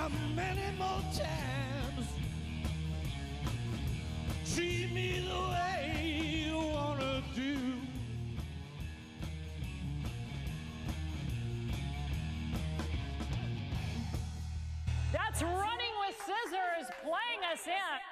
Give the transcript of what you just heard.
many more times. Treat me the way you wanna do. That's Running with Scissors playing us in.